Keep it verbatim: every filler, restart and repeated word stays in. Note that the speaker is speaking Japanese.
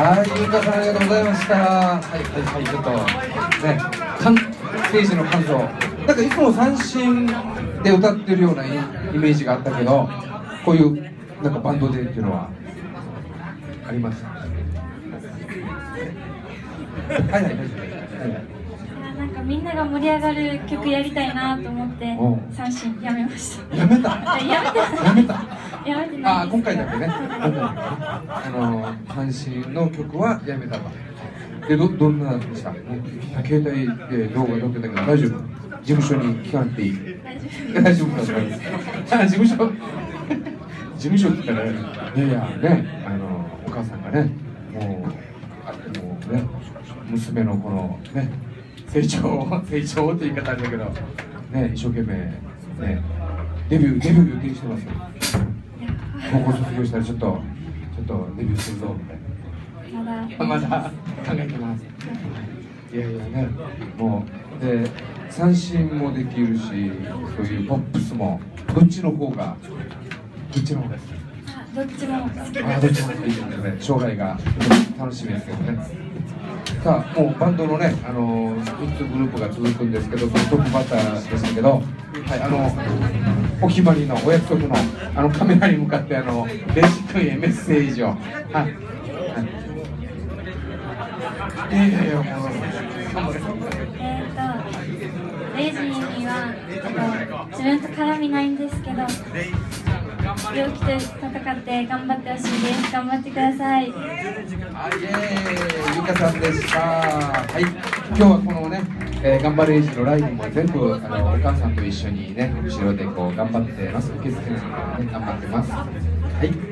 はい、ゆうかさんありがとうございました。はいはいはい、ちょっとね、ステージの感想、なんかいつも三振で歌ってるようなイメージがあったけど、こういうなんかバンドでっていうのはあります。はいはい、大丈夫です。 なんかみんなが盛り上がる曲やりたいなと思って三振やめました。 やめた。 やめた。 やめた。 やめてない。 あ、今回だけね。あの三振の曲はやめたわ。で、どどんなでした？携帯で動画撮ってたけど大丈夫？事務所に聞かなくていい？大丈夫だと思います。あ、事務所事務所って言ったら、いやいやね、あのお母さんがね、もうあもうね、娘のこのね。成長、成長って言い方あるんだけど、ね、一生懸命、ね、デビュー、デビュー予定してますよ。高校卒業したらちょっと、ちょっとデビューするぞみたいな。まだ、まだ考えてます。いやいやね、もう、で、三振もできるし、そういうポップスも、どっちの方が、どっちの方です。 どっちも好きです。 あ、どっちも好きですね。将来が楽しみですけどね。さあ、もうバンドのね、あのみっつグループが続くんですけど、そのトップバッターでしたけど、はい、あのお決まりのお約束のあのカメラに向かってあのレジ君へメッセージを、はい、はい、いやいやいや、もうえっとレジには自分と絡みないんですけど、病気と戦って頑張ってほしいです。頑張ってください。 はい、イエーイ、ゆかさんでした。はい、今日はこのね、えー、頑張れエイジのライブも全部あのお母さんと一緒にね、後ろでこう頑張ってます。受付の方でね、頑張ってます。はい。